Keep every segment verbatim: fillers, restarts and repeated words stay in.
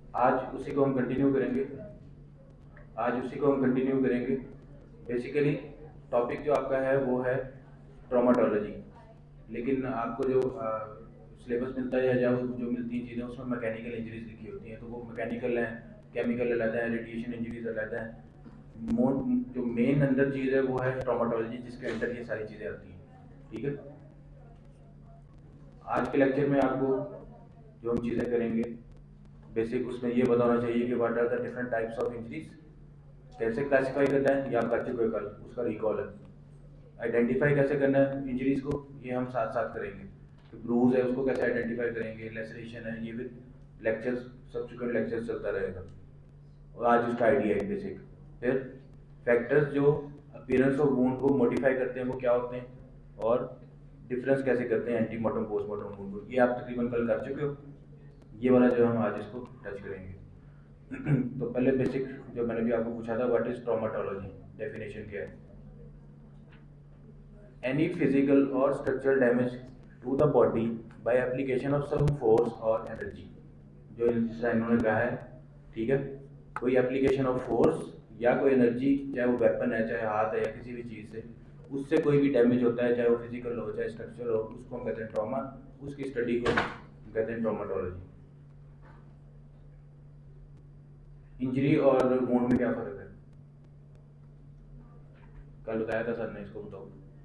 आज उसी को हम कंटिन्यू करेंगे आज उसी को हम कंटिन्यू करेंगे बेसिकली टॉपिक जो आपका है वो है ट्रॉमाटोलॉजी। लेकिन आपको जो सिलेबस मिलता है या जो जो मिलती हैं चीज़ें उसमें मैकेनिकल इंजरीज लिखी होती हैं, तो वो मैकेनिकल हैं, केमिकल अलग है, रेडिएशन इंजरीज अलग है। मोन जो मेन अंदर चीज़ है वो है ट्रॉमाटोलॉजी, जिसके अंदर ये सारी चीज़ें आती हैं। ठीक है, आज के लेक्चर में आपको जो हम चीज़ें करेंगे बेसिक उसमें ये बताना चाहिए कि what are the different types of injuries, कैसे क्लासिफाई करना है, या आप कर चुके हो कल, उसका रिकॉल है। आइडेंटिफाई कैसे करना है इंजरीज को, ये हम साथ साथ करेंगे। तो ब्रूज है उसको कैसे आइडेंटिफाई करेंगे, लेसरेशन है, ये भी लेक्चर्स सब्सिक्वेंट लेक्चर्स चलता रहेगा और आज उसका आइडिया है बेसिक। फिर फैक्टर्स जो अपीयरेंस ऑफ वुंड को मॉडिफाई करते हैं वो क्या होते हैं, और डिफरेंस कैसे करते हैं एंटीमॉर्टम पोस्टमॉर्टम वुंड को, ये आप तकरीबन कल कर चुके हो। ये वाला जो हम आज इसको टच करेंगे। तो पहले बेसिक जो मैंने भी आपको पूछा था, व्हाट इज ट्रॉमाटोलॉजी, डेफिनेशन क्या है। Any physical or structural damage to the body by application of some force or energy, जो जैसा इन्होंने कहा है। ठीक है, कोई एप्लीकेशन ऑफ फोर्स या कोई एनर्जी, चाहे वो वेपन है, चाहे हाथ है, या किसी भी चीज़ से उससे कोई भी डैमेज होता है, चाहे वो फिजिकल हो चाहे स्ट्रक्चरल हो, उसको हम कहते हैं ट्रॉमा। उसकी स्टडी को कहते हैं ट्रॉमाटोलॉजी। इंजरी और वुंड में क्या फ़र्क है, कल बताया था सर ने, इसको बताओ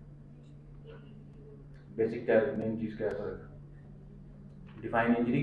बेसिक क्या है, मेन चीज़ क्या है फ़र्क, डिफाइन इंजरी।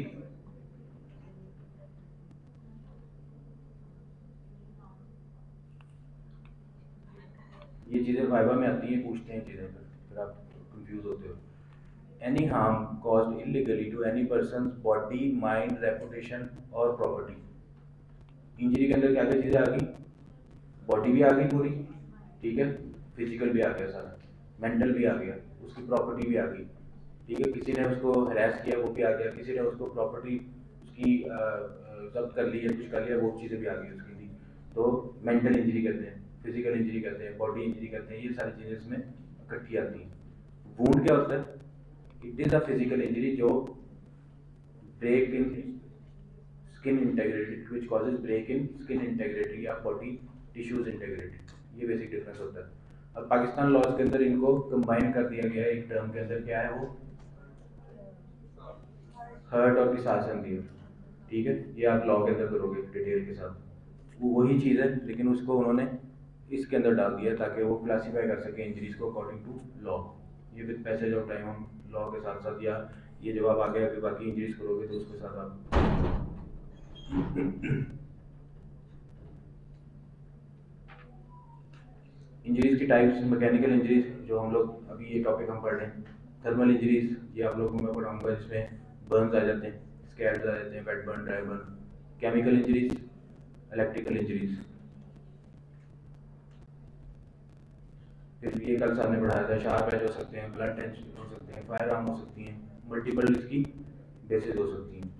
ये चीज़ें वाइवा में आती हैं, पूछते हैं चीज़ें, फिर आप कंफ्यूज होते हो। Any harm caused illegally to any person body, mind, reputation और प्रॉपर्टी। इंजरी के अंदर क्या क्या चीज़ें आ गई, बॉडी भी आ गई पूरी, ठीक है, फिजिकल भी आ गया सारा, मेंटल भी आ गया, उसकी प्रॉपर्टी भी आ गई। ठीक है, किसी ने उसको हरास किया वो भी आ गया, किसी ने उसको प्रॉपर्टी उसकी जब्त कर ली है, कुछ कर लिया, वो चीज़ें भी आ गई उसकी भी। तो मेंटल इंजरी कहते हैं, फिजिकल इंजरी कहते हैं, बॉडी इंजरी कहते हैं, ये सारी चीज़ें इसमें इकट्ठी आती हैं। वुंड क्या होता है, it is a physical injury जो break in skin integrity, which causes break in skin integrity या बॉडी टिश्यूज इंटेग्रिटी। ये बेसिक डिफरेंस होता है। अब पाकिस्तान लॉज के अंदर इनको कंबाइन कर दिया गया है एक टर्म के अंदर, क्या है वो, हर्ट और किसास दी है। ठीक है, ये आप लॉ के अंदर करोगे डिटेल के साथ, वो वही चीज़ है, लेकिन उसको उन्होंने इसके अंदर डाल दिया ताकि वो क्लासीफाई कर सके इंजरीज को अकॉर्डिंग टू लॉ। ये विद पैसेज ऑफ टाइम हम लॉ के साथ साथ, या ये जब आप आगे आगे बाकी इंजरीज करोगे तो उसके साथ आप इंजरीज की टाइप्स, मैकेनिकल इंजरीज जो हम लोग अभी ये टॉपिक हम पढ़ रहे हैं, थर्मल इंजरीज ये आप लोगों को मैं पढ़ाऊंगा, जिसमें बर्न्स आ जाते हैं, स्कैर्स आ जाते हैं, wet burn, dry burn. Chemical injuries, electrical injuries, फिर ये कल साहब ने पढ़ाया था, शार्प एज हो सकते हैं, ब्लंट एज हो सकते हैं, फायर आर्म हो सकती हैं, मल्टीपल इसकी बेसिस हो सकती हैं।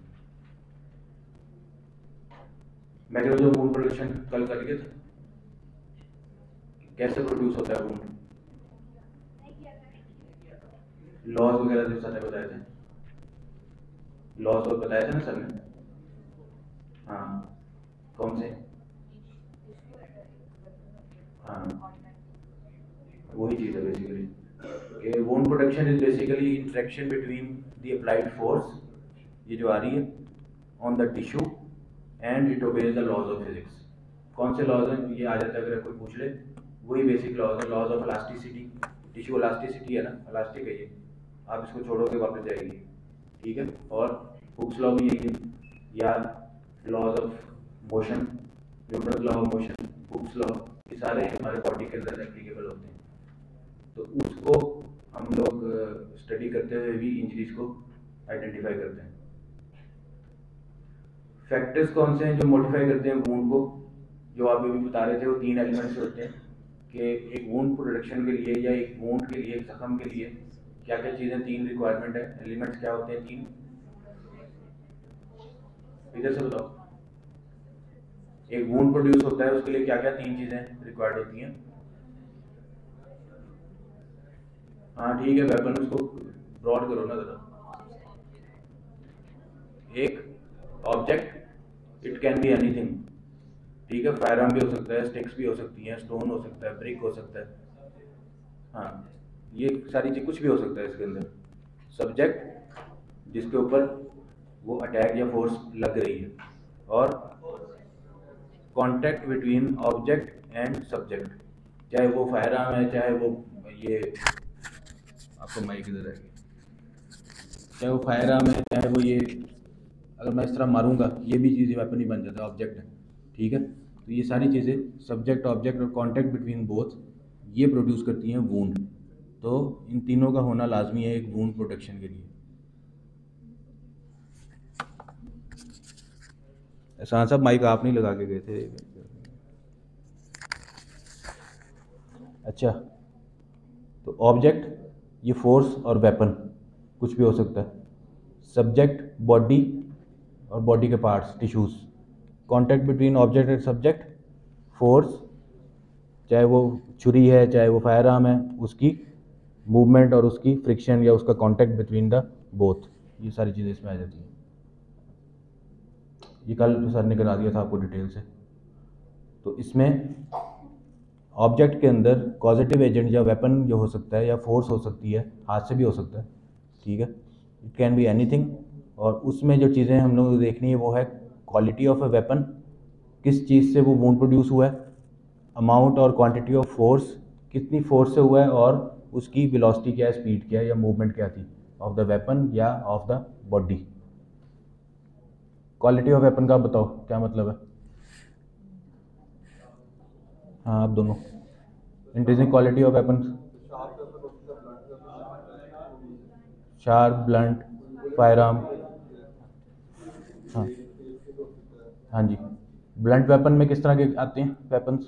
मैकेनिज्म ऑफ वुंड प्रोडक्शन कल कर लिए थे, कैसे प्रोड्यूस होता है वुंड, लॉज वगैरह जो सर ने बताए थे, लॉज और बताया था ना सर ने। हाँ, कौन से, हाँ वही चीज़ है basically. Wound production is basically interaction between the applied force, ये जो आ रही है, on the tissue and it obeys the laws of physics. कौन से लॉज हैं, ये आ जाता है अगर कोई पूछ ले, वही बेसिक लॉज है, laws of elasticity, tissue elasticity है ना, इलास्टिक है ये, आप इसको छोड़ोगे वापस जाएगी। ठीक है, और हुक्स लॉ भी यही है, या laws of motion, Newton law of motion, Hooke's law, ये सारे हमारे बॉडी के अंदर एप्लीकेबल होते हैं। तो उसको हम लोग स्टडी करते हुए भी इंजरीज को आइडेंटिफाई करते हैं। फैक्टर्स कौन से हैं जो मॉडिफाई करते हैं वुंड को, जो आप अभी बता रहे थे, वो तीन एलिमेंट्स होते हैं कि एक वुंड प्रोडक्शन के लिए या एक वुंड के लिए, एक जख्म के लिए क्या क्या चीज़ें, तीन रिक्वायरमेंट है, एलिमेंट्स क्या होते हैं तीन, इधर से बताओ। एक वुंड प्रोड्यूस होता है उसके लिए क्या क्या तीन चीज़ें रिक्वायर्ड होती हैं। हाँ ठीक है, वेपन उसको ब्रॉड करो ना ज़रा। एक object, it can be anything, ठीक है। फायर आर्म भी हो सकता है, स्टिक्स भी हो सकती हैं, स्टोन हो सकता है, ब्रिक हो सकता है, हाँ, ये सारी चीज कुछ भी हो सकता है इसके अंदर। सब्जेक्ट जिसके ऊपर वो अटैक या फोर्स लग रही है, और contact between object and subject, चाहे वो फायर आर्म है, चाहे वो ये आपको माइक इधर है, चाहे वो फायर आर्म है, चाहे वो ये, अगर मैं इस तरह मारूंगा ये भी चीज़ें वेपन ही बन जाता है, ऑब्जेक्ट है, ठीक है। तो ये सारी चीज़ें सब्जेक्ट ऑब्जेक्ट और कॉन्टैक्ट बिटवीन बोथ ये प्रोड्यूस करती हैं वूंड। तो इन तीनों का होना लाजमी है एक वूंड प्रोटेक्शन के लिए। एहसान साहब माइक आप नहीं लगा के गए थे। अच्छा, तो ऑब्जेक्ट ये फोर्स और वेपन कुछ भी हो सकता है, सब्जेक्ट बॉडी और बॉडी के parts tissues, contact between object and subject force, चाहे वो छुरी है चाहे वो फायर आर्म है, उसकी मूवमेंट और उसकी फ्रिक्शन या उसका कॉन्टैक्ट बिटवीन द बोथ, ये सारी चीज़ें इसमें आ जाती हैं। ये कल सर ने करा दिया था आपको डिटेल से। तो इसमें ऑब्जेक्ट के अंदर कॉजेटिव एजेंट या वेपन जो हो सकता है या फोर्स हो सकती है, हाथ से भी हो सकता है, ठीक है, इट कैन बी एनीथिंग। और उसमें जो चीज़ें हम लोग देखनी है वो है क्वालिटी ऑफ ए वेपन, किस चीज़ से वो वूंड प्रोड्यूस हुआ है, अमाउंट और क्वांटिटी ऑफ फोर्स, कितनी फोर्स से हुआ है, और उसकी वेलोसिटी क्या है, स्पीड क्या है या मूवमेंट क्या थी ऑफ द वेपन या of the body. Quality of weapon का आप बताओ क्या मतलब है? हाँ आप दोनों, increasing quality of weapon, sharp, blunt, firearm, हाँ हाँ जी। ब्लंट वेपन में किस तरह के आते हैं वेपन्स?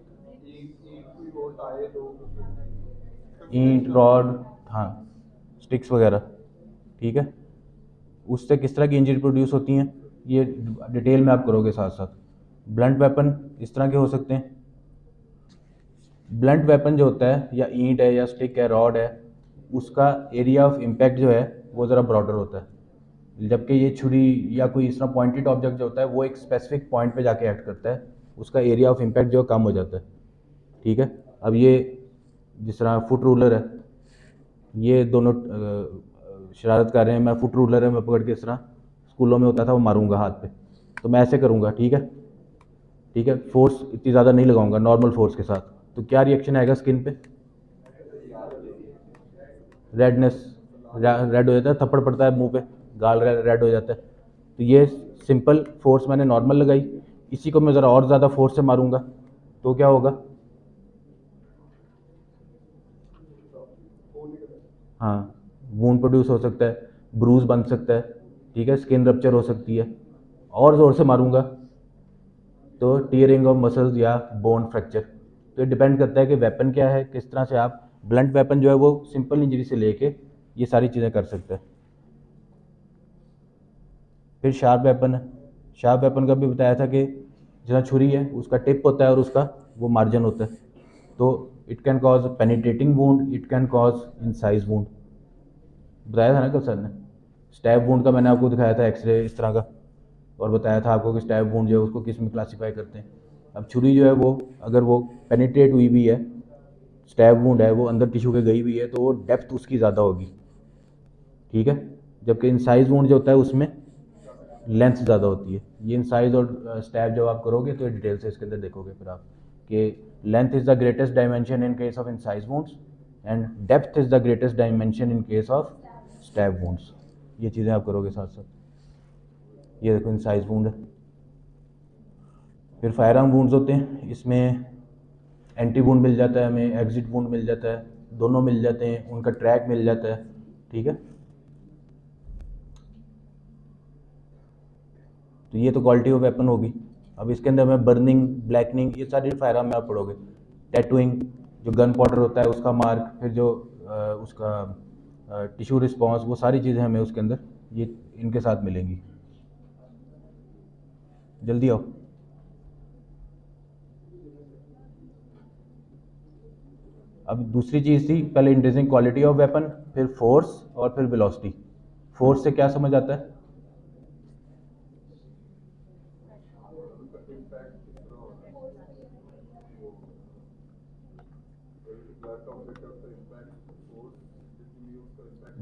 ईंट, रॉड, हाँ, स्टिक्स वगैरह, ठीक है। उससे किस तरह की इंजरी प्रोड्यूस होती हैं ये डिटेल में आप करोगे साथ साथ। ब्लंट वेपन इस तरह के हो सकते हैं, ब्लंट वेपन जो होता है या ईंट है या स्टिक है, रॉड है, उसका एरिया ऑफ इम्पैक्ट जो है वो ज़रा ब्रॉडर होता है, जबकि ये छुरी या कोई इस तरह पॉइंटेड ऑब्जेक्ट जो होता है वो एक स्पेसिफिक पॉइंट पे जाके एक्ट करता है, उसका एरिया ऑफ इम्पैक्ट जो कम हो जाता है, ठीक है। अब ये जिस तरह फुट रूलर है, ये दोनों शरारत कर रहे हैं, मैं फुट रूलर है, मैं पकड़ के इस तरह स्कूलों में होता था वो मारूंगा हाथ पे, तो मैं ऐसे करूंगा, ठीक है, ठीक है, फोर्स इतनी ज़्यादा नहीं लगाऊंगा नॉर्मल फोर्स के साथ, तो क्या रिएक्शन आएगा स्किन पे? रेडनेस, रेड हो जाता है, थप्पड़ पड़ता है मुंह पे, गाल रेड हो जाता है। तो ये सिंपल फोर्स मैंने नॉर्मल लगाई, इसी को मैं ज़रा और ज़्यादा फोर्स से मारूंगा तो क्या होगा? हाँ, वूंड प्रोड्यूस हो सकता है, ब्रूज बन सकता है, ठीक है, स्किन रप्चर हो सकती है। और ज़ोर से मारूंगा तो टीयरिंग ऑफ मसल्स या बोन फ्रैक्चर। तो ये डिपेंड करता है कि वेपन क्या है, किस तरह से आप ब्लंट वेपन जो है वो सिंपल इंजरी से लेके ये सारी चीज़ें कर सकते हैं। फिर शार्प वेपन है, शार्प वेपन का भी बताया था कि जहाँ छुरी है उसका टिप होता है और उसका वो मार्जिन होता है, तो it can cause penetrating wound, it can cause incised wound, बताया था ना कल सर ने। स्टैब वूंड का मैंने आपको दिखाया था एक्सरे इस तरह का, और बताया था आपको कि स्टैब वूंड जो है उसको किस में क्लासीफाई करते हैं। अब छुरी जो है वो अगर वो पेनिट्रेट हुई भी है, स्टैब वूंड है वो अंदर टिश्यू के गई हुई है, तो वो डेप्थ उसकी ज़्यादा होगी, ठीक है, जबकि इंसाइज वूंड जो होता है उसमें लेंथ ज़्यादा होती है। ये इंसाइज और स्टैब जब आप करोगे तो डिटेल से इसके अंदर देखोगे फिर आप कि length is the greatest dimension in case of incised wounds and depth is the greatest dimension in case of stab wounds. ये चीज़ें आप करोगे साथ साथ। ये देखो इंसाइज वूंड है। फिर फायर आर्म वूंड्स होते हैं, इसमें एंटी वूंड मिल जाता है हमें, एग्जिट वूंड मिल जाता है, दोनों मिल जाते हैं, उनका ट्रैक मिल जाता है, ठीक है। तो ये तो क्वालिटी ऑफ वेपन होगी। अब इसके अंदर में बर्निंग, ब्लैकनिंग, ये सारी फायर आर्म में आप पढ़ोगे। टैटूइंग, जो गन पाउडर होता है उसका मार्क, फिर जो आ, उसका टिश्यू रिस्पॉन्स, वो सारी चीज़ें हमें उसके अंदर ये इनके साथ मिलेंगी। जल्दी आओ। अब दूसरी चीज़ थी, पहले इंक्रीजिंग क्वालिटी ऑफ वेपन, फिर फोर्स और फिर वेलोसिटी। फोर्स से क्या समझ आता है?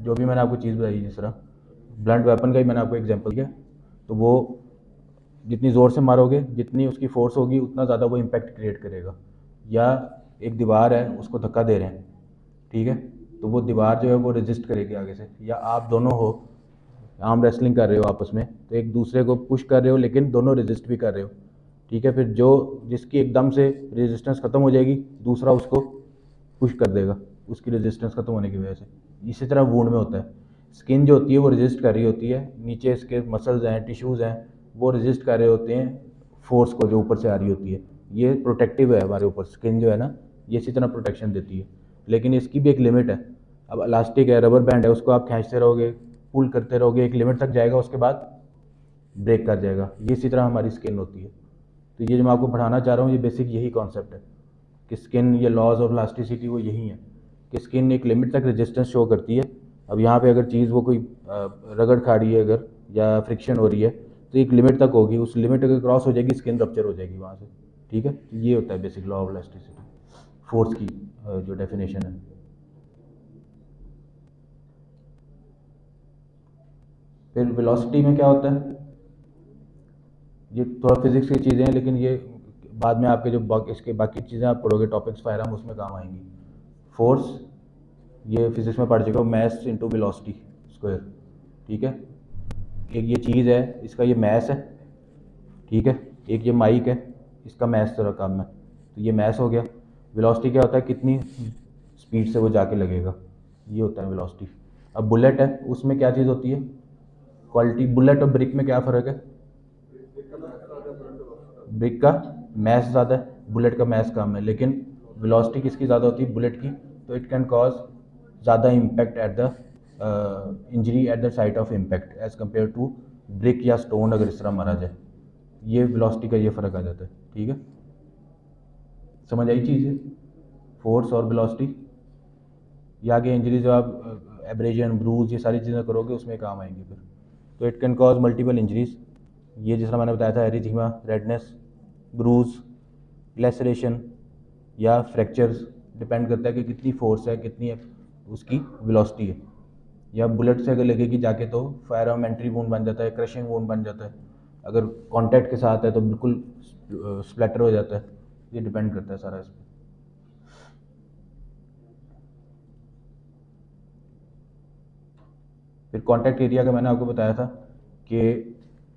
जो भी मैंने आपको चीज़ बताई, जिस तरह ब्लंट वेपन का ही मैंने आपको एग्जांपल दिया, तो वो जितनी ज़ोर से मारोगे, जितनी उसकी फोर्स होगी, उतना ज़्यादा वो इम्पैक्ट क्रिएट करेगा। या एक दीवार है, उसको धक्का दे रहे हैं, ठीक है, तो वो दीवार जो है वो रेजिस्ट करेगी आगे से। या आप दोनों हो, आर्म रेसलिंग कर रहे हो आपस में, तो एक दूसरे को पुश कर रहे हो लेकिन दोनों रेजिस्ट भी कर रहे हो, ठीक है। फिर जो जिसकी एकदम से रेजिस्टेंस ख़त्म हो जाएगी, दूसरा उसको पुश कर देगा उसकी रेजिस्टेंस खत्म होने की वजह से। इसी तरह वुंड में होता है, स्किन जो होती है वो रेजिस्ट कर रही होती है, नीचे इसके मसल्स हैं, टिश्यूज़ हैं, वो रेजिस्ट कर रहे होते हैं फोर्स को जो ऊपर से आ रही होती है। ये प्रोटेक्टिव है हमारे ऊपर, स्किन जो है ना, ये इसी तरह प्रोटेक्शन देती है, लेकिन इसकी भी एक लिमिट है। अब इलास्टिक है, रबर बैंड है, उसको आप खींचते रहोगे, पुल करते रहोगे, एक लिमिट तक जाएगा, उसके बाद ब्रेक कर जाएगा। ये इसी तरह हमारी स्किन होती है। तो ये जो मैं आपको पढ़ाना चाह रहा हूँ, ये बेसिक यही कॉन्सेप्ट है कि स्किन, ये लॉज ऑफ इलास्टिसिटी वो यही है कि स्किन एक लिमिट तक रेजिस्टेंस शो करती है। अब यहाँ पे अगर चीज़ वो कोई रगड़ खा रही है अगर, या फ्रिक्शन हो रही है, तो एक लिमिट तक होगी, उस लिमिट अगर क्रॉस हो जाएगी, स्किन रप्चर हो जाएगी वहाँ से, ठीक है। तो ये होता है basic law of elasticity, force की जो डेफिनेशन है। फिर वेलोसिटी में क्या होता है, ये थोड़ा फिजिक्स की चीज़ें हैं, लेकिन ये बाद में आपके जो बाकी इसके बाकी चीज़ें आप पढ़ोगे, टॉपिक्स फायरम, उसमें काम आएंगी। फोर्स ये फिजिक्स में पढ़ चुका हूँ, मैस इंटू वेलोसिटी स्क्वायर, ठीक है। एक ये चीज़ है, इसका ये मैस है, ठीक है। एक ये माइक है, इसका मैस तरह काम है, तो ये मैस हो गया। वेलोसिटी क्या होता है, कितनी स्पीड से वो जाके लगेगा, ये होता है वेलोसिटी। अब बुलेट है, उसमें क्या चीज़ होती है, क्वालिटी। बुलेट और ब्रिक में क्या फ़र्क है, ब्रिक का मैस ज़्यादा है, बुलेट का मैस कम है, लेकिन वेलोसिटी किसकी ज़्यादा होती है, बुलेट की। तो इट कैन कॉज ज़्यादा impact at the injury at the site of impact as compare to brick या स्टोन, अगर इस तरह मारा जाए। ये वेलोसिटी का ये फ़र्क आ जाता है, ठीक है। समझ आई चीज़ है, फोर्स और वेलोसिटी। ये आगे इंजरी जो आप एब्रेजन, ब्रूज, ये सारी चीज़ें करोगे, उसमें काम आएंगी फिर। तो it can cause multiple injuries, ये जिस तरह मैंने बताया था, एरिथीमा, रेडनेस, ब्रूज, लेसरेशन या फ्रैक्चर्स, डिपेंड करता है कि कितनी फोर्स है, कितनी है उसकी वेलोसिटी है। या बुलेट से अगर लगेगी जाके तो फायर आर्म एंट्री वूंड बन जाता है, क्रशिंग वूंड बन जाता है। अगर कांटेक्ट के साथ है तो बिल्कुल स्प्लैटर हो जाता है। ये डिपेंड करता है सारा इस पर। फिर कांटेक्ट एरिया का मैंने आपको बताया था कि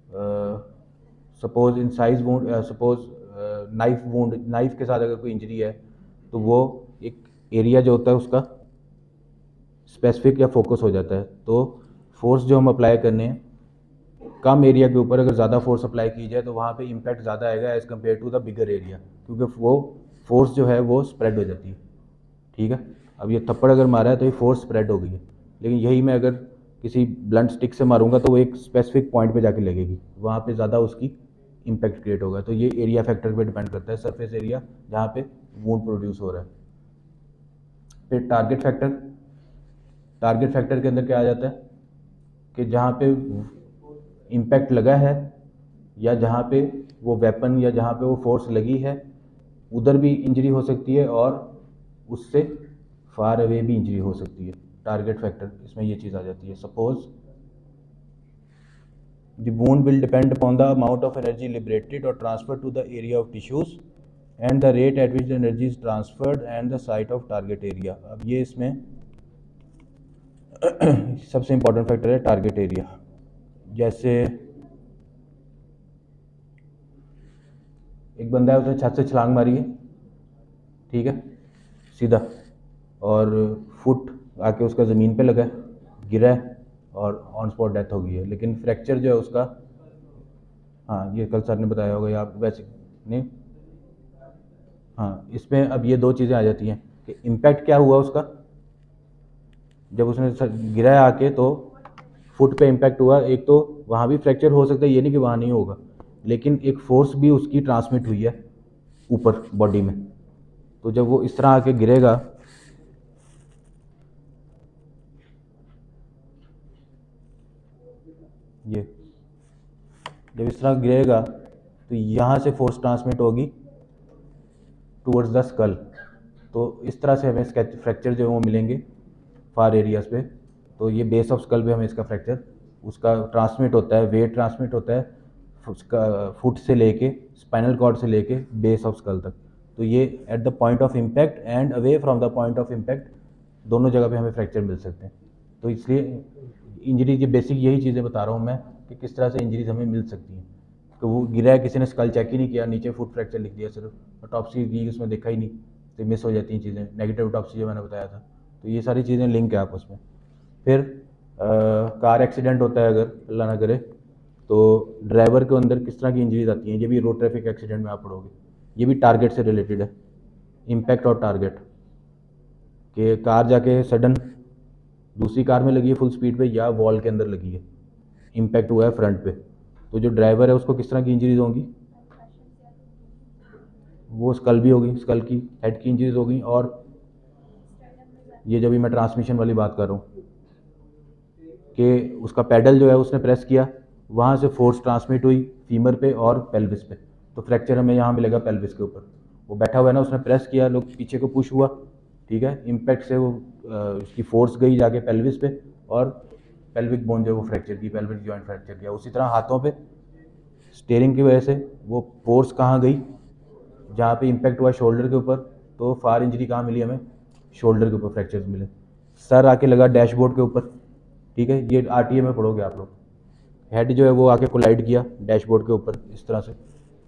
suppose incised wound, suppose knife wound, knife के साथ अगर कोई इंजरी है, तो वो एक एरिया जो होता है उसका स्पेसिफिक या फोकस हो जाता है। तो फोर्स जो हम अप्लाई करने हैं, कम एरिया के ऊपर अगर ज़्यादा फोर्स अप्लाई की जाए तो वहाँ पे इम्पैक्ट ज़्यादा आएगा as compare to the bigger area, क्योंकि वो फोर्स जो है वो स्प्रेड हो जाती है, ठीक है। अब ये थप्पड़ अगर मारा है तो ये फोर्स स्प्रेड हो गई है, लेकिन यही मैं अगर किसी ब्लंट स्टिक से मारूंगा तो वो एक स्पेसिफिक पॉइंट पे जाके लगेगी, वहाँ पे ज़्यादा उसकी इम्पैक्ट क्रिएट होगा। तो ये एरिया फैक्टर पे डिपेंड करता है, सरफेस एरिया जहाँ पे वुंड प्रोड्यूस हो रहा है। फिर टारगेट फैक्टर, टारगेट फैक्टर के अंदर क्या आ जाता है कि जहाँ पे इम्पैक्ट लगा है, या जहाँ पे वो वेपन या जहाँ पे वो फोर्स लगी है, उधर भी इंजरी हो सकती है, और उससे फार अवे भी इंजरी हो सकती है। टारगेट फैक्टर इसमें ये चीज़ आ जाती है। Suppose the wound will depend upon the amount of energy liberated और transfer to the area of tissues and the rate at which the energy is transferred and the site of target area. अब ये इसमें सबसे important factor है target area. जैसे एक बंदा है, उसने छत से छलांग मारी है, ठीक है, सीधा, और फुट आके उसका ज़मीन पे लगा है, गिरा है और ऑन स्पॉट डेथ हो गई है। लेकिन फ्रैक्चर जो है उसका, हाँ ये कल सर ने बताया होगा, या आप वैसे नहीं, हाँ इसमें अब ये दो चीज़ें आ जाती हैं कि इम्पैक्ट क्या हुआ उसका, जब उसने गिरा है आके तो फुट पे इम्पैक्ट हुआ, एक तो वहाँ भी फ्रैक्चर हो सकता है, ये नहीं कि वहाँ नहीं होगा, लेकिन एक फोर्स भी उसकी ट्रांसमिट हुई है ऊपर बॉडी में। तो जब वो इस तरह आके गिरेगा, ये जब इस तरह गिरेगा तो यहाँ से फोर्स ट्रांसमिट होगी टूवर्ड्स द स्कल। तो इस तरह से हमें स्केच फ्रैक्चर जो है वो मिलेंगे फार एरियाज पे। तो ये बेस ऑफ स्कल पे हमें इसका फ्रैक्चर उसका ट्रांसमिट होता है, वेट ट्रांसमिट होता है उसका फुट से लेके स्पाइनल कॉर्ड से लेके बेस ऑफ स्कल तक। तो ये at the point of impact and away from the point of impact दोनों जगह पे हमें फ्रैक्चर मिल सकते हैं। तो इसलिए इंजरी की बेसिक यही चीज़ें बता रहा हूँ मैं कि किस तरह से इंजरीज हमें मिल सकती हैं। तो वो गिरा है, किसी ने स्कल चेक ही नहीं किया, नीचे फुट फ्रैक्चर लिख दिया सिर्फ, ऑटोप्सी की उसमें देखा ही नहीं, तो मिस हो जाती हैं चीज़ें, नेगेटिव ऑटोप्सी जो मैंने बताया था। तो ये सारी चीज़ें लिंक है आपस में। फिर आ, कार एक्सीडेंट होता है अगर अल्लाह ना करे, तो ड्राइवर के अंदर किस तरह की इंजरीज आती हैं, ये भी रोड ट्रैफिक एक्सीडेंट में आप पढ़ोगे। ये भी टारगेट से रिलेटेड है, इम्पैक्ट और टारगेट, कि कार जाके सडन दूसरी कार में लगी है फुल स्पीड पे या वॉल के अंदर लगी है, इम्पैक्ट हुआ है फ्रंट पे, तो जो ड्राइवर है उसको किस तरह की इंजरीज होंगी, वो स्कल भी होगी, स्कल की हेड की इंजरीज होगी। और ये जब भी मैं ट्रांसमिशन वाली बात कर रहा हूँ कि उसका पैडल जो है उसने प्रेस किया, वहाँ से फोर्स ट्रांसमिट हुई फीमर पे और पेल्विस पे, तो फ्रैक्चर हमें यहाँ मिलेगा पेल्विस के ऊपर। वो बैठा हुआ है ना, उसने प्रेस किया, लोग पीछे को पुश हुआ, ठीक है, इम्पैक्ट से वो उसकी फोर्स गई जाके पेल्विस पे और पेल्विक बोन जो वो फ्रैक्चर की, पेल्विक जॉइंट फ्रैक्चर किया। उसी तरह हाथों पे स्टीयरिंग की वजह से वो फोर्स कहाँ गई, जहाँ पे इम्पैक्ट हुआ शोल्डर के ऊपर, तो फार इंजरी कहाँ मिली हमें, शोल्डर के ऊपर फ्रैक्चर्स मिले। सर आके लगा डैशबोर्ड के ऊपर, ठीक है, ये आरटीए में पढ़ोगे आप लोग, हेड जो है वो आके कोलाइड किया डैशबोर्ड के ऊपर इस तरह से।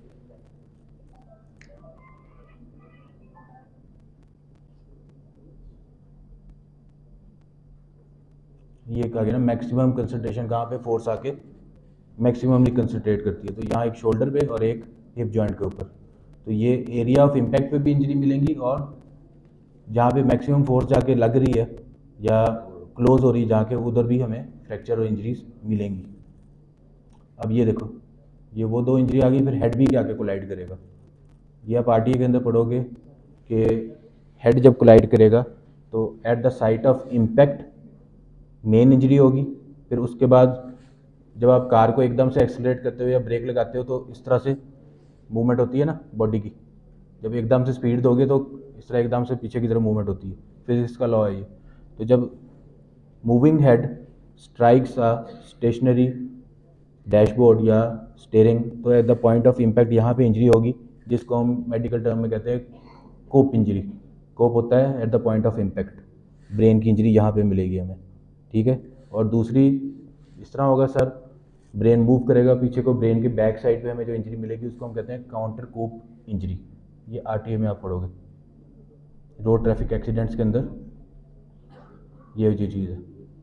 ये कहा गया ना मैक्सिमम कंसंट्रेशन कहाँ पे फोर्स आके मैक्सिममली कंसंट्रेट करती है, तो यहाँ एक शोल्डर पे और एक हिप जॉइंट के ऊपर। तो ये एरिया ऑफ इम्पैक्ट पे भी इंजरी मिलेंगी और जहाँ पे मैक्सिमम फोर्स जाके लग रही है या क्लोज हो रही है जहाँ के, उधर भी हमें फ्रैक्चर और इंजरीज मिलेंगी। अब ये देखो, ये वो दो इंजरी आ गई, फिर हेड भी क्या के कोलाइड करेगा। ये आप आरटीए के अंदर पढ़ोगे कि हेड जब कोलाइड करेगा तो at the site of impact main injury होगी, फिर उसके बाद जब आप कार को एकदम से एक्सीलरेट करते हो या ब्रेक लगाते हो तो इस तरह से मूवमेंट होती है ना बॉडी की, जब एकदम से स्पीड दोगे तो इस तरह एकदम से पीछे की तरफ मूवमेंट होती है, फिजिक्स का लॉ है ये। तो जब moving head strikes a stationary dashboard या स्टीयरिंग, तो at the point of impact यहाँ पे इंजरी होगी, जिसको हम मेडिकल टर्म में कहते हैं कोप इंजरी। कोप होता है at the point of impact, brain की इंजरी यहाँ पे मिलेगी हमें, ठीक है। और दूसरी इस तरह होगा सर, ब्रेन मूव करेगा पीछे को, ब्रेन के बैक साइड पे हमें जो इंजरी मिलेगी उसको हम कहते हैं काउंटर कोप इंजरी। ये आरटीए में आप पढ़ोगे रोड ट्रैफिक एक्सीडेंट्स के अंदर, ये जो चीज़ है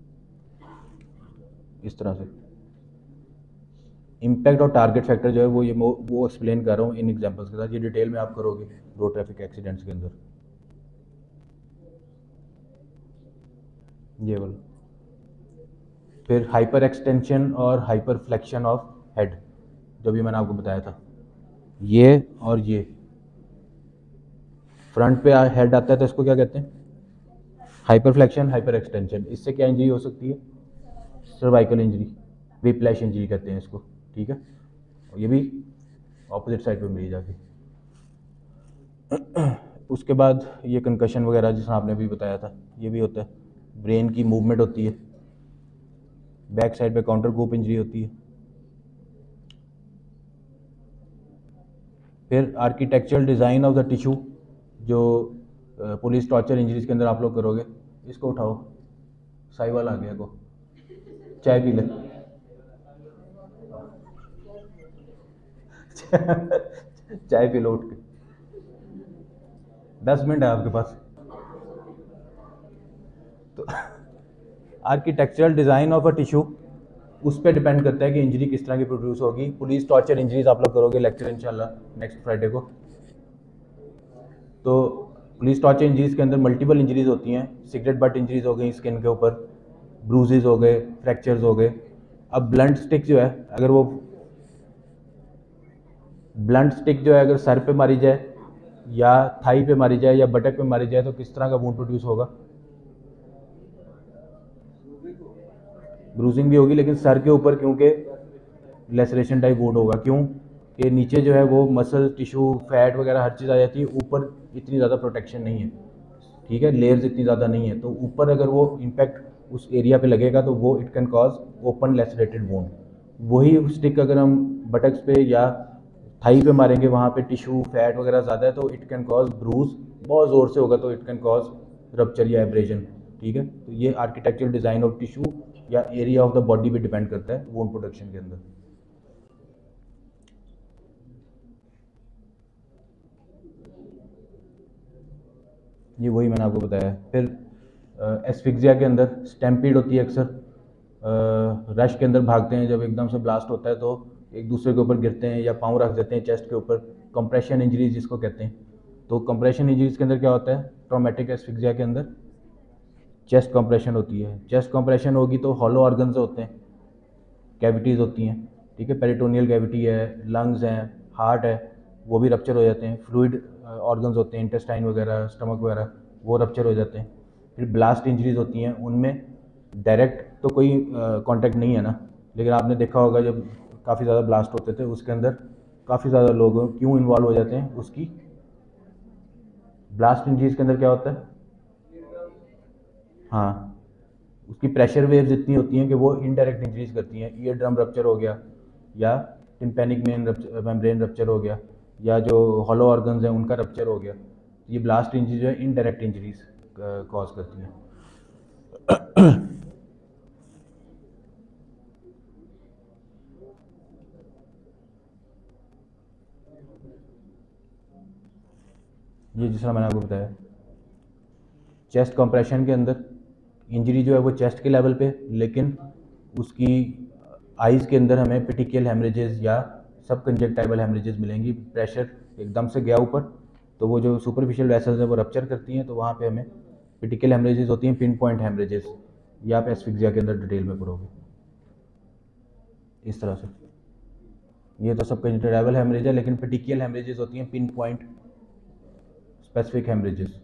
इस तरह से। इम्पैक्ट और टारगेट फैक्टर जो है वो ये वो एक्सप्लेन कर रहा हूँ इन एग्जांपल्स के साथ, ये डिटेल में आप करोगे रोड ट्रैफिक एक्सीडेंट्स के अंदर। ये वाला फिर हाइपर एक्सटेंशन और हाइपर फ्लेक्शन ऑफ हेड, जो भी मैंने आपको बताया था, ये और ये फ्रंट पे हेड आता है तो इसको क्या कहते हैं, हाइपर फ्लेक्शन हाइपर एक्सटेंशन। इससे क्या इंजरी हो सकती है, सर्वाइकल इंजरी, व्हिप्लैश इंजरी कहते हैं इसको, ठीक है। और ये भी ऑपोजिट साइड पे मिली जाके। उसके बाद ये कंकशन वगैरह जिसमें आपने भी बताया था, ये भी होता है, ब्रेन की मूवमेंट होती है, बैक साइड पे काउंटर कोप इंजरी होती है। फिर architectural design of the tissue, जो पुलिस टॉर्चर इंजरीज के अंदर आप लोग करोगे, इसको उठाओ, साइवाल आ गया को, चाय पी ले चाय पी लो उठ के, दस मिनट है आपके पास। तो architectural design of a tissue उस पर डिपेंड करता है कि इंजरी किस तरह की प्रोड्यूस होगी। पुलिस टॉर्चर इंजरीज आप लोग करोगे लेक्चर इंशाल्लाह नेक्स्ट फ्राइडे को। तो पुलिस टॉर्चर इंजरीज के अंदर मल्टीपल इंजरीज होती हैं, सिगरेट बट इंजरीज हो गई स्किन के ऊपर, ब्रूजेज हो गए, फ्रैक्चर्स हो गए। अब ब्लंट स्टिक जो है, अगर वो ब्लंट स्टिक जो है अगर सर पे मारी जाए या थाई पे मारी जाए या बटक पे मारी जाए तो किस तरह का वुंड प्रोड्यूस होगा, ब्रूजिंग भी होगी, लेकिन सर के ऊपर क्योंकि लेसरेशन टाइप वुंड होगा, क्यों कि नीचे जो है वो मसल टिश्यू फैट वगैरह हर चीज़ आ जाती है, ऊपर इतनी ज़्यादा प्रोटेक्शन नहीं है, ठीक है, लेयर्स इतनी ज़्यादा नहीं है, तो ऊपर अगर वो इम्पैक्ट उस एरिया पे लगेगा तो वो it can cause open lacerated wound. वही स्टिक अगर हम बटक्स पे या थाई पे मारेंगे, वहाँ पे टिश्यू फैट वगैरह ज़्यादा है तो इट कैन कॉज ब्रूज, बहुत ज़ोर से होगा तो इट कैन कॉज रप्चर या एब्रेजन। ठीक है, तो ये आर्किटेक्चरल डिज़ाइन ऑफ टिश्यू या एरिया ऑफ द बॉडी पे डिपेंड करता है वुंड प्रोटेक्शन के अंदर। ये वही मैंने आपको बताया। फिर एस्फिक्सिया के अंदर स्टैम्पीड होती है अक्सर, रश के अंदर भागते हैं, जब एकदम से ब्लास्ट होता है तो एक दूसरे के ऊपर गिरते हैं या पाँव रख देते हैं चेस्ट के ऊपर, कंप्रेशन इंजरीज जिसको कहते हैं। तो कंप्रेशन इंजरीज के अंदर क्या होता है, ट्रॉमेटिक एस्फिक्सिया के अंदर चेस्ट कंप्रेशन होती है। चेस्ट कंप्रेशन होगी तो हॉलो ऑर्गन्स होते हैं, कैविटीज़ होती हैं, ठीक है, पेरिटोनियल कैविटी है, लंग्स हैं, हार्ट है, वो भी रप्चर हो जाते हैं। फ्लूइड ऑर्गन्स होते हैं, इंटेस्टाइन वगैरह, स्टमक वगैरह, वो रप्चर हो जाते हैं। फिर ब्लास्ट इंजरीज होती हैं, उनमें डायरेक्ट तो कोई कांटेक्ट नहीं है ना, लेकिन आपने देखा होगा जब काफ़ी ज़्यादा ब्लास्ट होते थे उसके अंदर काफ़ी ज़्यादा लोग क्यों इन्वॉल्व हो जाते हैं। उसकी ब्लास्ट इंजरीज के अंदर क्या होता है, हाँ, उसकी प्रेशर वेव्स इतनी होती हैं कि वो इनडायरेक्ट इंजरीज करती हैं। ईयर ड्रम रप्चर हो गया या टिम्पैनिक मेन मेम्ब्रेन रप्चर हो गया या जो हॉलो ऑर्गन्स हैं उनका रप्चर हो गया। ये ब्लास्ट इंजरी जो है इनडायरेक्ट इंजरीज कॉज करती हैं। ये जिस तरह मैंने आपको बताया, चेस्ट कंप्रेशन के अंदर इंजरी जो है वो चेस्ट के लेवल पे, लेकिन उसकी आइज़ के अंदर हमें पेटिकियल हेमरेजेस या सब कंजक्टाइवल हेमरेजेस मिलेंगी। प्रेशर एकदम से गया ऊपर तो वो जो सुपरफिशियल वेसल्स है वो रप्चर करती हैं, तो वहाँ पे हमें पेटिकियल हेमरेजेस होती हैं, पिन पॉइंट हेमरेजेस, या आप एस्फिक्सिया के अंदर डिटेल में पढ़ोगे इस तरह से। ये तो सब कंजक्टाइवल हेमरेज है, लेकिन पेटिकियल हेमरेजेस होती हैं, पिन पॉइंट स्पेसिफिक हेमरेजेस।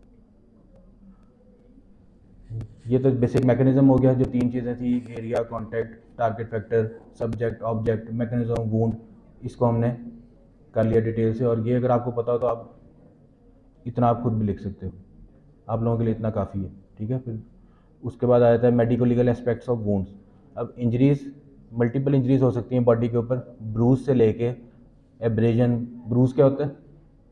ये तो बेसिक मैकेनिज्म हो गया, जो तीन चीज़ें थी, area, contact, target factor, subject, object, mechanism of wound, इसको हमने कर लिया डिटेल से। और ये अगर आपको पता हो तो आप इतना आप खुद भी लिख सकते हो, आप लोगों के लिए इतना काफ़ी है। ठीक है, फिर उसके बाद आ जाता है medico legal aspects of wounds. अब इंजरीज मल्टीपल इंजरीज हो सकती हैं बॉडी के ऊपर, ब्रूज से लेके एब्रेजन। ब्रूज क्या होता है,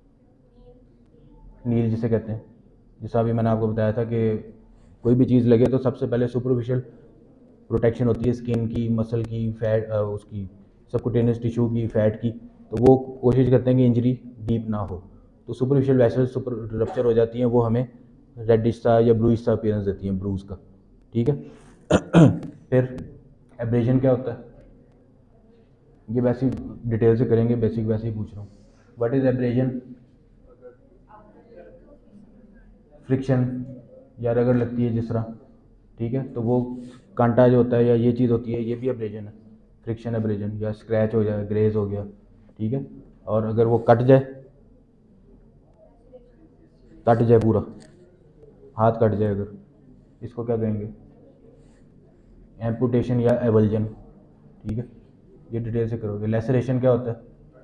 नील जिसे कहते हैं। जैसा अभी मैंने आपको बताया था कि कोई भी चीज़ लगे तो सबसे पहले सुपरफिशियल प्रोटेक्शन होती है, स्किन की, मसल की, फैट, उसकी सबकुटेनियस टिश्यू की, फैट की, तो वो कोशिश करते हैं कि इंजरी डीप ना हो। तो सुपरफिशियल वेसल्स सुपर रप्चर हो जाती हैं, वो हमें रेडिश सा या ब्लूइश सा अपीयरेंस देती हैं ब्रूज का। ठीक है। फिर एब्रेजन क्या होता है, ये वैसे डिटेल से करेंगे, बेसिक वैसे ही पूछ रहा हूँ। व्हाट इज एब्रेजन, फ्रिक्शन या रगड़ लगती है जिस तरह, ठीक है, तो वो कांटा जो होता है या ये चीज़ होती है, ये भी एब्रेजन है, फ्रिक्शन एब्रेजन, या स्क्रैच हो जाए, ग्रेज हो गया। ठीक है, और अगर वो कट जाए, कट जाए पूरा हाथ कट जाए अगर, इसको क्या कहेंगे, एम्पुटेशन या एवल्जन। ठीक है, ये डिटेल से करोगे। लेसरेशन क्या होता है,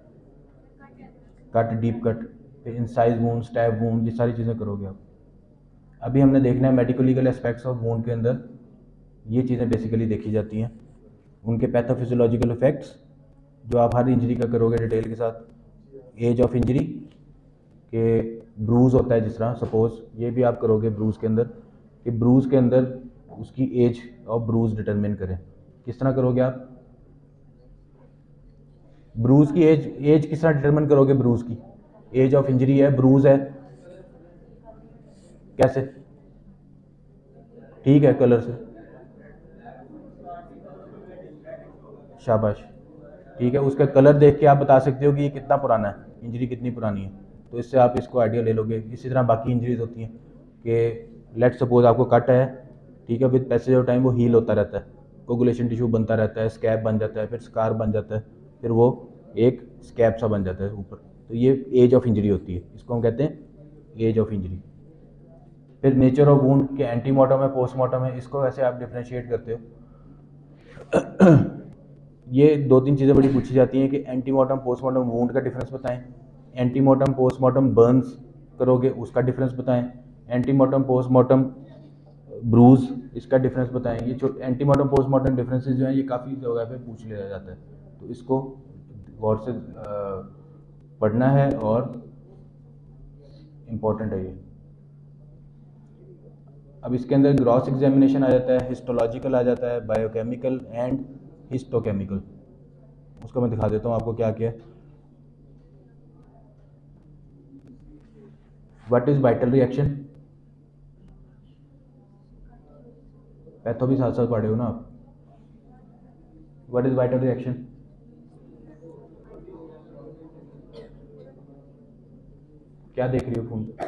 कट, डीप कट, फिर इंसाइज वूंड, स्टैब वूंड, ये सारी चीज़ें करोगे आप। अभी हमने देखना है medico legal aspects of wound के अंदर ये चीज़ें बेसिकली देखी जाती हैं, उनके पैथोफिजियोलॉजिकल इफेक्ट्स जो आप हर इंजरी का करोगे डिटेल के साथ। एज ऑफ इंजरी के ब्रूज होता है जिस तरह, सपोज ये भी आप करोगे ब्रूज के अंदर, कि ब्रूज के अंदर उसकी एज ऑफ ब्रूज डिटरमिन करें। किस तरह करोगे आप, ब्रूज की एज, एज किस तरह डिटरमिन करोगे ब्रूज की, एज ऑफ इंजरी है, ब्रूज है, कैसे, ठीक है, कलर से, शाबाश, ठीक है, उसका कलर देख के आप बता सकते हो कि ये कितना पुराना है, इंजरी कितनी पुरानी है, तो इससे आप इसको आइडिया ले लोगे। इसी तरह बाकी इंजरीज होती हैं कि लेट सपोज आपको कट है, ठीक है, विद पैसेज ऑफ टाइम वो हील होता रहता है, कोगुलेशन टिश्यू बनता रहता है, स्कैब बन जाता है, फिर स्कार बन जाता है, फिर वो एक स्कैब सा बन जाता है ऊपर, तो ये एज ऑफ इंजरी होती है, इसको हम कहते हैं एज ऑफ इंजरी। फिर नेचर ऑफ वुंड के एंटीमॉर्टम है, पोस्टमॉर्टम है, इसको वैसे आप डिफ्रेंशिएट करते हो। ये दो तीन चीज़ें बड़ी पूछी जाती हैं कि एंटीमॉर्टम पोस्टमॉर्टम वुंड का डिफरेंस बताएं, एंटीमॉर्टम पोस्टमॉर्टम बर्न्स करोगे उसका डिफरेंस बताएं, एंटीमॉर्टम पोस्टमॉर्टम ब्रूज, इसका डिफरेंस बताएंगे। जो एंटीमॉर्टम पोस्टमॉर्टम डिफरेंसेस जो हैं ये काफ़ी जगह पे पूछ लिया जाता है, तो इसको गौर से पढ़ना है और इम्पोर्टेंट है ये। अब इसके अंदर ग्रॉस एग्जामिनेशन आ जाता है, हिस्टोलॉजिकल आ जाता है, बायोकेमिकल एंड हिस्टोकेमिकल। उसको मैं दिखा देता हूँ आपको क्या क्या है। What is vital reaction? Patho भी साथ साथ पढ़े हो ना आप। What is vital reaction? क्या देख रही हो फोन पे?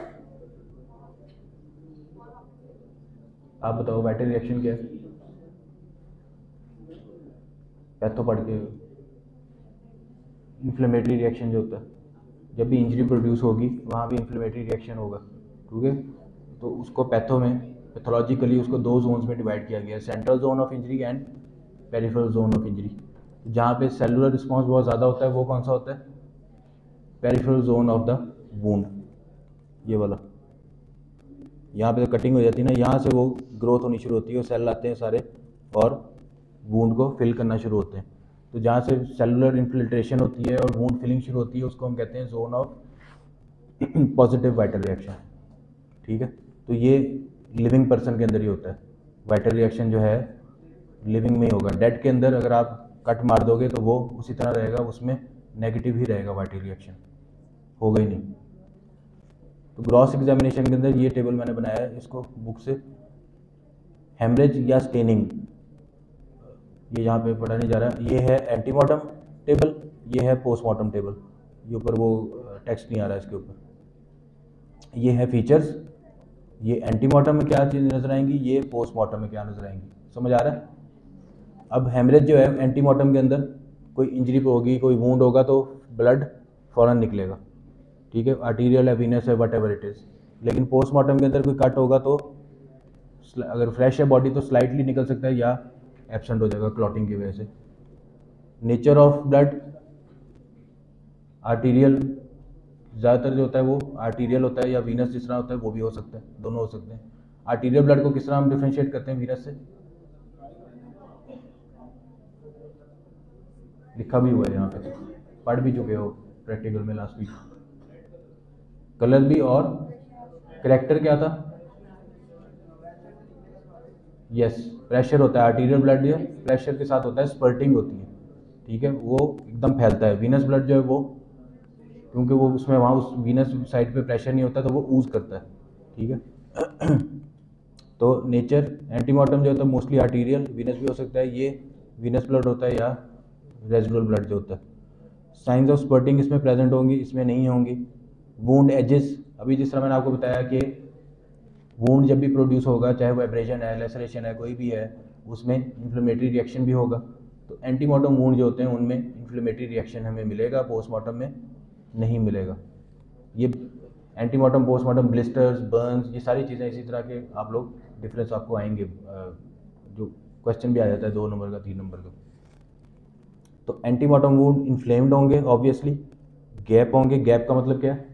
आप बताओ वाइटल रिएक्शन क्या है? पैथो पढ़ के इन्फ्लेमेटरी रिएक्शन जो होता है, जब भी इंजरी प्रोड्यूस होगी वहाँ भी इन्फ्लेमेटरी रिएक्शन होगा, ठीक है। तो उसको पैथो में पैथोलॉजिकली उसको दो जोन्स में डिवाइड किया गया है, central zone of injury and peripheral zone of injury. जहाँ पे सेलुलर रिस्पॉन्स बहुत ज़्यादा होता है वो कौन सा होता है? Peripheral zone of the wound, ये वाला। यहाँ पे तो कटिंग हो जाती है ना, यहाँ से वो ग्रोथ होनी शुरू होती है, सेल आते हैं सारे और वूंड को फिल करना शुरू होते हैं। तो जहाँ से सेलुलर इन्फिल्ट्रेशन होती है और वूंड फिलिंग शुरू होती है उसको हम कहते हैं zone of positive vital reaction, ठीक है। तो ये लिविंग पर्सन के अंदर ही होता है। वाइटल रिएक्शन जो है लिविंग में ही होगा। डेड के अंदर अगर आप कट मार दोगे तो वो उसी तरह रहेगा, उसमें नेगेटिव ही रहेगा, वाइटल रिएक्शन होगा ही नहीं। तो ग्रॉस एग्जामिनेशन के अंदर ये टेबल मैंने बनाया है, इसको बुक से। हेमरेज या स्टेनिंग, ये यहाँ पे पढ़ा नहीं जा रहा। ये है एंटीमॉर्टम टेबल, ये है पोस्टमॉर्टम टेबल। ये ऊपर वो टेक्स्ट नहीं आ रहा है इसके ऊपर। ये है फीचर्स, ये एंटीमॉर्टम में क्या चीज़ नजर आएंगी, ये पोस्टमॉर्टम में क्या नजर आएंगी, समझ आ रहा है। अब हेमरेज जो है एंटीमॉर्टम के अंदर कोई इंजरी होगी, कोई वूंड होगा तो ब्लड फौरन निकलेगा, ठीक है, आर्टीरियल है, वीनस है, वट एवर इट इज़। लेकिन पोस्टमॉर्टम के अंदर कोई कट होगा तो अगर फ्रेश है बॉडी तो स्लाइटली निकल सकता है या एब्सेंट हो जाएगा क्लॉटिंग की वजह से। नेचर ऑफ ब्लड आर्टीरियल, ज़्यादातर जो होता है वो आर्टीरियल होता है, या वीनस जिस तरह होता है वो भी हो सकता है, दोनों हो सकते हैं। आर्टीरियल ब्लड को किस तरह हम डिफ्रेंशिएट करते हैं वीनस से? लिखा भी हुआ है यहाँ पे, पढ़ भी चुके हो प्रैक्टिकल में लास्ट वीक। कलर भी और करेक्टर क्या था? यस, प्रेशर होता है। आर्टीरियल ब्लड जो है प्रेशर के साथ होता है, स्पर्टिंग होती है, ठीक है, वो एकदम फैलता है। वीनस ब्लड जो है वो, क्योंकि वो उसमें वहाँ उस वीनस साइड पे प्रेशर नहीं होता तो वो ऊज करता है, ठीक है। तो नेचर एंटीमॉर्टम जो होता है मोस्टली आर्टीरियल, वीनस भी हो सकता है, ये वीनस ब्लड होता है या रेजिडुअल ब्लड जो होता है। साइंस ऑफ स्पर्टिंग इसमें प्रेजेंट होंगी, इसमें नहीं होंगी। वूंड एजेस, अभी जिस तरह मैंने आपको बताया कि वूंड जब भी प्रोड्यूस होगा, चाहे वो एब्रेजन है, लेसरेशन है, कोई भी है, उसमें इन्फ्लेमेटरी रिएक्शन भी होगा। तो एंटीमॉर्टम वूंड जो होते हैं उनमें इन्फ्लेमेटरी रिएक्शन हमें मिलेगा, पोस्टमॉर्टम में नहीं मिलेगा। ये एंटीमॉर्टम पोस्टमॉर्टम ब्लिस्टर्स, बर्न्स, ये सारी चीज़ें इसी तरह के आप लोग डिफरेंस आपको आएंगे, जो क्वेश्चन भी आ जाता है दो नंबर का, तीन नंबर का। तो एंटीमॉर्टम वूंड इन्फ्लेम्ड होंगे ऑब्वियसली, गैप होंगे। गैप का मतलब क्या है?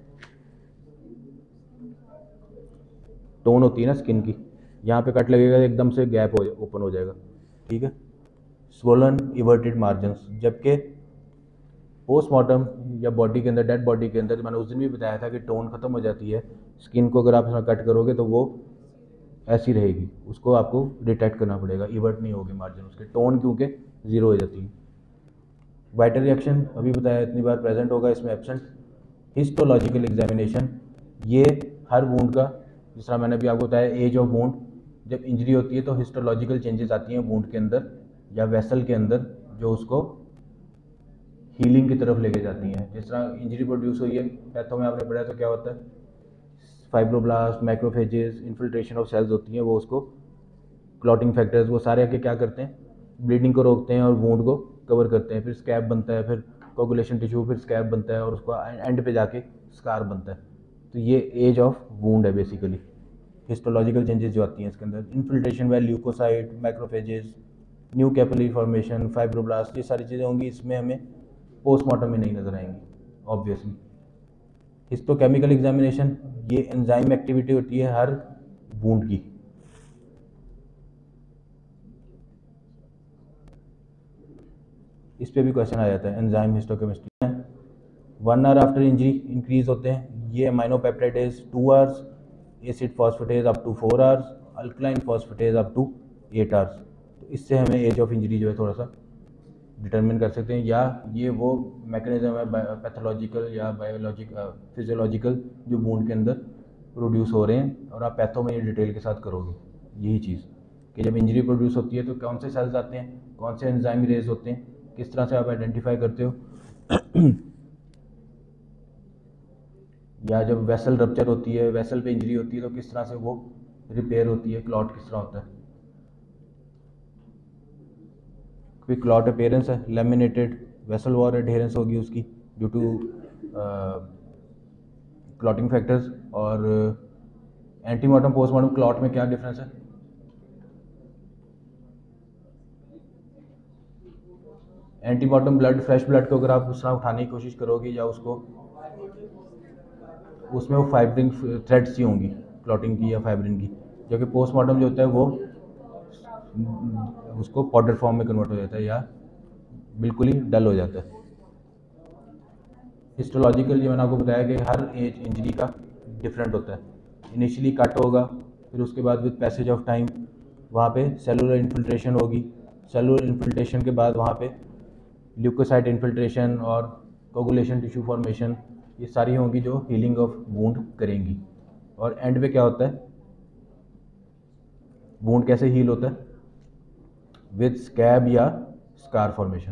टोन होती है ना स्किन की, यहाँ पे कट लगेगा एकदम से गैप हो ओपन हो जाएगा, ठीक है। स्वोलन इवर्टेड मार्जिन्स, जबकि पोस्टमॉर्टम या बॉडी के अंदर, डेड बॉडी के अंदर, मैंने उस दिन भी बताया था कि टोन खत्म हो जाती है। स्किन को अगर आप इसमें कट करोगे तो वो ऐसी रहेगी, उसको आपको डिटेक्ट करना पड़ेगा, इवर्ट नहीं होगी मार्जिन उसके, टोन क्योंकि जीरो हो जाती है। वाइटल रिएक्शन अभी बताया इतनी बार प्रेजेंट होगा, इसमें एब्सेंट। हिस्टोलॉजिकल एग्जामिनेशन, ये हर वूंड का, जिस तरह मैंने अभी आपको बताया एज ऑफ वूंड, जब इंजरी होती है तो हिस्टोलॉजिकल चेंजेस आती हैं वूंड के अंदर या वेसल के अंदर, जो उसको हीलिंग की तरफ लेके जाती हैं। जिस तरह इंजरी प्रोड्यूस हुई है, पैथो में आपने पढ़ा तो क्या होता है, fibroblast, macrophages, infiltration of cells होती हैं, वो उसको क्लॉटिंग फैक्टर्स, वो सारे आके क्या करते हैं, ब्लीडिंग को रोकते हैं और वूंड को कवर करते हैं। फिर स्कैब बनता है, फिर कोगुलेशन टिश्यू, फिर स्कैब बनता है और उसको एंड पे जाके स्कार बनता है। तो ये एज ऑफ वूंड है बेसिकली। हिस्टोलॉजिकल चेंजेस जो आती हैं इसके अंदर, इन्फिल्ट्रेशन व leukocyte, macrophages, new capillary formation, fibroblast, ये सारी चीज़ें होंगी, इसमें हमें पोस्टमार्टम में नहीं नजर आएंगी ऑब्वियसली। हिस्टोकेमिकल एग्जामिनेशन, ये एंजाइम एक्टिविटी होती है हर वूंड की, इस पर भी क्वेश्चन आ जाता है enzyme histochemistry. One hour after injury increase होते हैं ये aminopeptidase, two hours, acid phosphatase up to four hours, alkaline phosphatase up to eight hours. तो इससे हमें एज ऑफ इंजरी जो है थोड़ा सा डिटरमिन कर सकते हैं, या ये वो मैकेनिज्म है पैथोलॉजिकल या बायोलॉजिक फिजियोलॉजिकल जो वुंड के अंदर प्रोड्यूस हो रहे हैं, और आप पैथो में ये डिटेल के साथ करोगे यही चीज़ कि जब इंजरी प्रोड्यूस होती है तो कौन से सेल्स आते हैं, कौन से एंजाइम रेज होते हैं, किस तरह से आप आइडेंटिफाई करते हो या जब वेसल रप्चर होती है, वेसल पे इंजरी होती है तो किस तरह से वो रिपेयर होती है, क्लॉट किस तरह होता है। कोई क्लॉट अपेयरेंस है, लेमिनेटेड वेसल वॉर एडहेरेंस होगी उसकी ड्यू टू क्लॉटिंग फैक्टर्स, और एंटीमॉर्टम पोस्टमॉर्टम क्लॉट में क्या डिफरेंस है। एंटीमॉर्टम ब्लड, फ्रेश ब्लड को अगर आप उस तरह उठाने की कोशिश करोगे या उसको, उसमें वो फाइब्रिन थ्रेड्स ही होंगी क्लॉटिंग की या फाइब्रिन की, जबकि पोस्टमार्टम जो होता है वो उसको पाउडर फॉर्म में कन्वर्ट हो जाता है या बिल्कुल ही डल हो जाता है। हिस्टोलॉजिकल जो मैंने आपको बताया कि हर एज इंजरी का डिफरेंट होता है। इनिशियली कट होगा, फिर उसके बाद विद पैसेज ऑफ टाइम वहाँ पे सेलुलर इन्फिल्ट्रेशन होगी, सेलुलर इन्फिल्ट्रेशन के बाद वहाँ पे ल्यूकोसाइट इन्फिल्ट्रेशन और कोगुलेशन टिश्यू फॉर्मेशन, ये सारी होंगी जो हीलिंग ऑफ वुंड करेंगी। और एंड पे क्या होता है, वुंड कैसे हील होता है, विद स्कैब या स्कार फॉर्मेशन।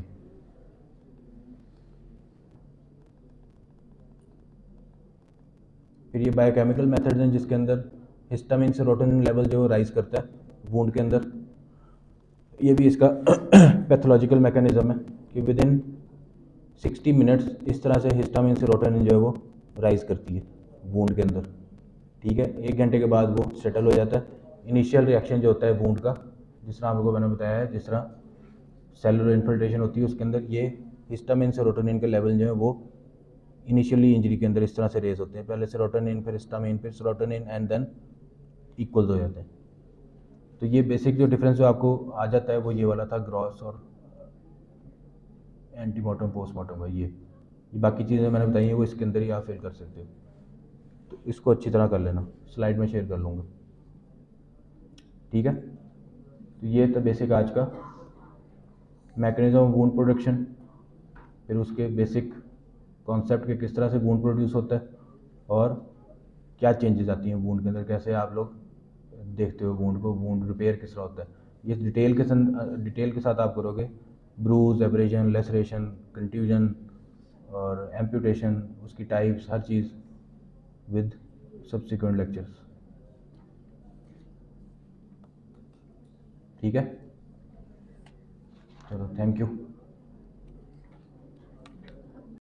फिर ये बायोकेमिकल मेथड्स हैं जिसके अंदर हिस्टामिन सेरोटोनिन लेवल जो राइज करता है वुंड के अंदर, ये भी इसका पैथोलॉजिकल मैकेनिज्म है कि विद इन सिक्सटी मिनट्स इस तरह से हिस्टामिन सेरोटोनिन जो है वो राइज करती है वुंड के अंदर। ठीक है, एक घंटे के बाद वो सेटल हो जाता है। इनिशियल रिएक्शन जो होता है वुंड का, जिस तरह आपको मैंने बताया है, जिस तरह सेलुलर इन्फिल्ट्रेशन होती है उसके अंदर ये हिस्टामिन सेरोटोनिन के लेवल जो है वो इनिशियली इंजरी के अंदर इस तरह से रेज होते हैं, पहले सेरोटोनिन, फिर हिस्टामिन, फिर सेरोटोनिन एंड देन इक्वल्स हो जाते हैं। तो ये बेसिक जो डिफरेंस जो आपको आ जाता है वो ये वाला था, ग्रॉस और एंटीमॉर्टम पोस्टमॉर्टम है। ये ये बाकी चीज़ें मैंने बताई हैं वो इसके अंदर ही आप फिल कर सकते हो। तो इसको अच्छी तरह कर लेना, स्लाइड में शेयर कर लूँगा। ठीक है, तो ये तो बेसिक आज का मैकेनिज्म ऑफ वुंड प्रोडक्शन, फिर उसके बेसिक कॉन्सेप्ट के किस तरह से वुंड प्रोड्यूस होता है और क्या चेंजेस आती हैं वुंड के अंदर, कैसे आप लोग देखते हो वुंड को, वुंड रिपेयर किस तरह होता है, ये डिटेल के डिटेल के साथ आप करोगे। ब्रूज, एब्रेजन, लेसरेशन, कंट्यूजन और एम्पुटेशन, उसकी टाइप्स, हर चीज़ विद सब्सिक्वेंट लेक्चर्स। ठीक है, चलो थैंक यू।